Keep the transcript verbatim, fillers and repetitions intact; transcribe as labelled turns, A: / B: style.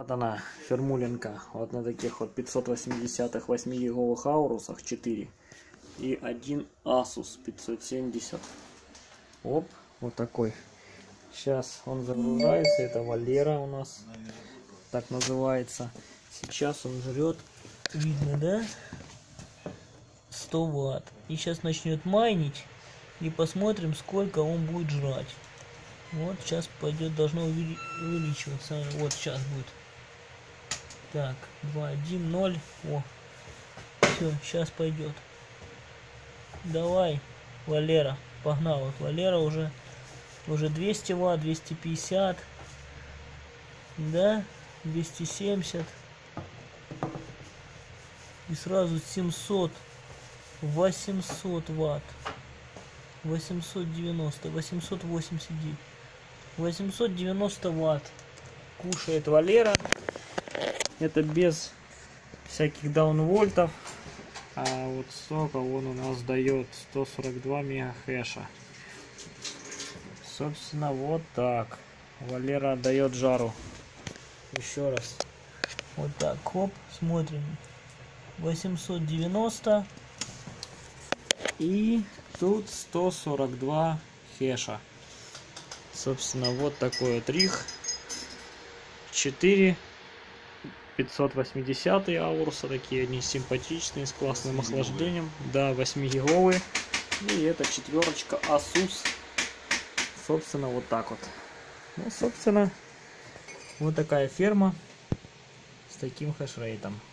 A: Вот она, фермуленка, вот на таких вот пятьсот восьмидесятых восьмигиговых аурусах четыре и один Asus пятьсот семьдесят. Оп, вот такой. Сейчас он загружается, это Валера у нас, так называется. Сейчас он жрет, видно, да? сто ватт. И сейчас начнет майнить, и посмотрим, сколько он будет жрать. Вот сейчас пойдет, должно увеличиваться. Вот сейчас будет. Так, два, один, ноль. О, все, сейчас пойдет. Давай, Валера, погнал. Вот Валера уже, уже двести ватт, двести пятьдесят, да, двести семьдесят. И сразу семьсот, восемьсот ватт, восемьсот девяносто, восемьсот восемьдесят девять, восемьсот девяносто ватт кушает Валера. Это без всяких даунвольтов. А вот сколько он у нас дает? сто сорок два мегахэша. Собственно, вот так Валера отдает жару. Еще раз. Вот так, хоп, смотрим. восемьсот девяносто. И тут сто сорок два хэша. Собственно, вот такой вот риг. четыре пятьсот восемьдесят ауруса, такие они симпатичные, с классным охлаждением. Да, восьмигиговые. И это четверочка Asus. Собственно, вот так вот. Ну, собственно, вот такая ферма с таким хешрейтом.